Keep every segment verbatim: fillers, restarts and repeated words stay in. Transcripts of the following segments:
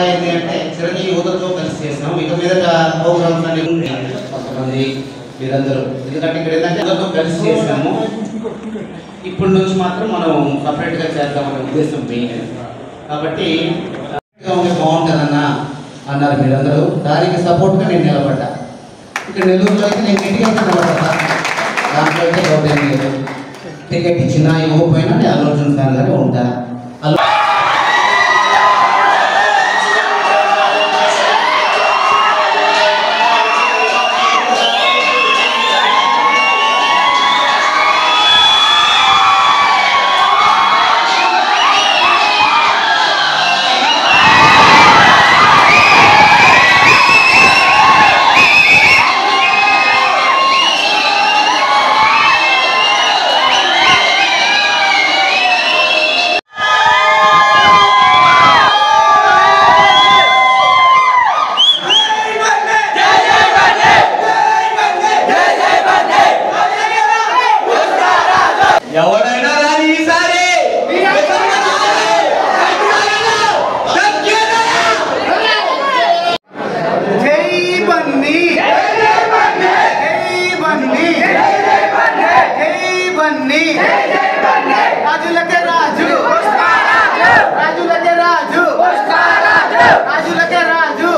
ఏంటంటే చిరంజీవి యువతతో కలిసి చేసినాం. ఇక మీద ప్రోగ్రామ్స్ అన్ని కొంతమంది మీరందరూ, ఎందుకంటే ఇక్కడ ఏంటంటే యువతతో కలిసి చేసినాము. ఇప్పటి నుంచి మాత్రం మనం సపరేట్గా చేద్దామనే ఉద్దేశం మెయిన్. కాబట్టి బాగుంటుందన్నా అన్నారు మీరందరూ. దానికి సపోర్ట్గా నేను నిలబడ్డా. ఇక్కడ నెల్లూరులో అయితే నేను ఇంటికి అయితే నిలబడ్డా. దాంట్లో అయితే గౌరవం లేదు. టికెట్ ఇచ్చినా ఇవ్వకపోయినా నేను అల్లు అర్జున్ ఫ్యాన్గానే ఉంటా. అల్లు ఎవడైనా రాని ఈసారి జై బన్నీ, జై బన్నీ, జై బన్నీ, రాజులకే రాజు, రాజులకే రాజు, రాజులకే రాజు.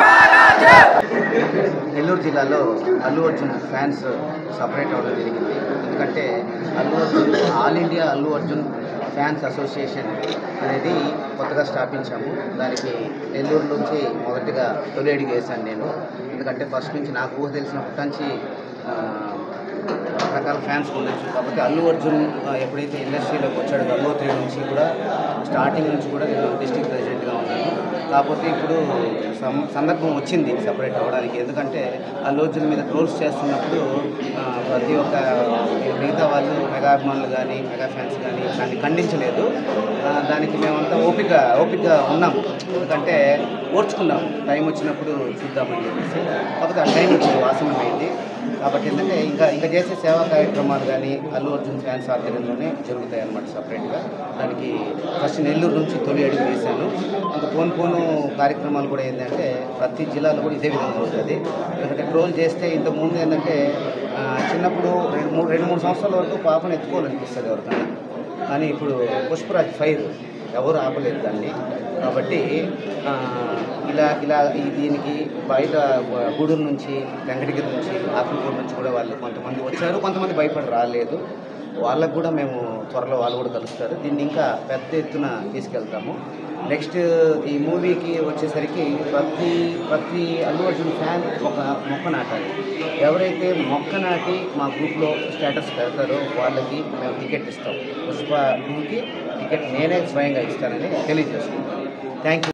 నెల్లూరు జిల్లాలో అల్లు అర్జున్ ఫ్యాన్స్ సపరేట్ అవ్వడం జరిగింది. ఎందుకంటే Allu Arjun all India Allu Arjun fans association అనేది కొత్తగా స్థాపించాము. దానికి నెల్లూరు నుంచి మొదటిగా తొలి అడుగు వేశాను నేను. ఎందుకంటే ఫస్ట్ నుంచి నాకు ఊహ తెలిసినప్పటి నుంచి రకరకాల ఫ్యాన్స్ ఉండొచ్చు. కాకపోతే అల్లు అర్జున్ ఎప్పుడైతే ఇండస్ట్రీలోకి వచ్చాడో గంగోత్రి నుంచి కూడా స్టార్టింగ్ నుంచి కూడా నేను డిస్ట్రిక్ట్ ప్రెసిడెంట్గా ఉన్నాను. కాకపోతే ఇప్పుడు సందర్భం వచ్చింది సపరేట్ అవ్వడానికి. ఎందుకంటే అల్లు అర్జున్ మీద ట్రోల్స్ చేస్తున్నప్పుడు ప్రతి ఒక్క మిగతా వాళ్ళు మెగా అభిమానులు కానీ మెగా ఫ్యాన్స్ కానీ దాన్ని ఖండించలేదు. దానికి మేమంతా ఓపిక ఓపికగా ఉన్నాము. ఎందుకంటే ఓర్చుకున్నాము, టైం వచ్చినప్పుడు చూద్దామని చెప్పేసి. కాకపోతే ఆ టైం వచ్చింది, ఆసనమైంది. కాబట్టి ఏంటంటే ఇంకా ఇంకా చేసే సేవా కార్యక్రమాలు కానీ అల్లు అర్జున్ ఫ్యాన్స్ ఆధ్వర్యంలోనే జరుగుతాయి అన్నమాట సపరేట్గా. దానికి ఫస్ట్ నెల్లూరు నుంచి తొలి అడుగు వేశాను. ఇంకా పోను పోను కార్యక్రమాలు కూడా ఏంటంటే ప్రతి జిల్లాలో కూడా ఇదే విధంగా ఉంటుంది. ఎందుకంటే ట్రోల్ చేస్తే ఇంతకుముందు ఏంటంటే చిన్నప్పుడు రెండు మూడు రెండు మూడు సంవత్సరాల వరకు పాపను ఎత్తుకోవాలనిపిస్తుంది ఎవరికైనా. కానీ ఇప్పుడు పుష్పరాజ్ ఫైర్ ఎవరు ఆపలేదు దాన్ని. కాబట్టి ఇలా ఇలా దీనికి బయట గూడూరు నుంచి వెంకటగిరి నుంచి ఆకులపూడి నుంచి కూడా వాళ్ళు కొంతమంది వచ్చారు, కొంతమంది భయపడి రాలేదు. వాళ్ళకు కూడా మేము త్వరలో వాళ్ళు కూడా కలుస్తారు. దీన్ని ఇంకా పెద్ద ఎత్తున తీసుకెళ్తాము. నెక్స్ట్ ఈ మూవీకి వచ్చేసరికి ప్రతి ప్రతి అల్లు అర్జున్ ఫ్యాన్ ఒక మొక్క నాటాలి. ఎవరైతే మొక్క నాటి మా గ్రూప్లో స్టేటస్ పెడతారో వాళ్ళకి మేము టికెట్ ఇస్తాం. పుష్ప టూకి టికెట్ నేనే స్వయంగా ఇస్తానని తెలియజేస్తున్నాను. Thank you.